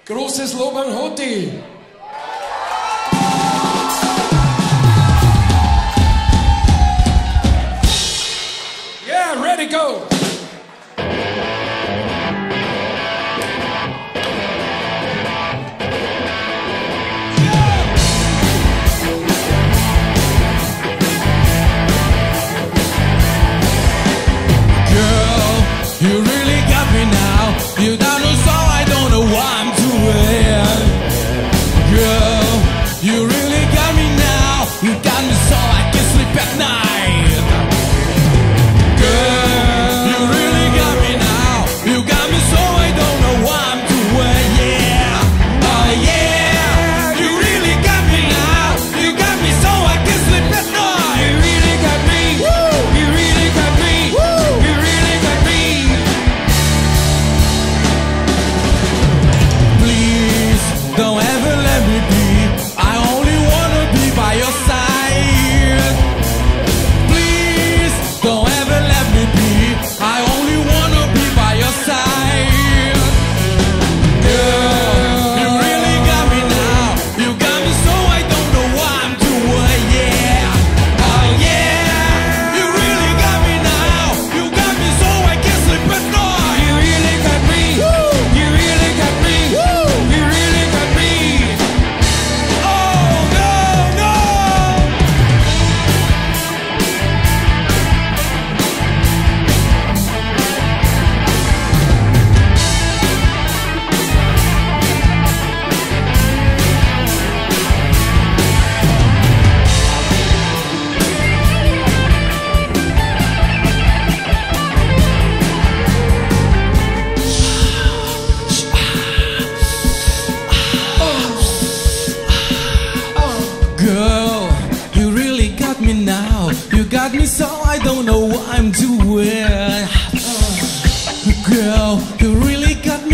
Großes Lob an Hoti. Yeah, ready, go. You really got me now. You don't know, so I don't know what I'm doing. Girl, you really got me now. You got me so I can sleep at night. Girl, you really got me now. You got me so I don't know what I'm doing. Yeah, oh yeah. You really got me now. You got me so I can sleep at night. You really got me. Woo. You really got me. Woo. You really got me. Don't ever let me be. I only wanna be by your side. Please, don't ever let me be. I only wanna be by your side. Girl, you really got me now. You got me so I don't know what I'm doing. Yeah, oh yeah. You really got me now. You got me so I can't sleep at night. You really got me. Woo. You really got me. Woo. You really got me. Girl, you really got me now. You got me so I don't know what I'm doing. Girl, you really got me.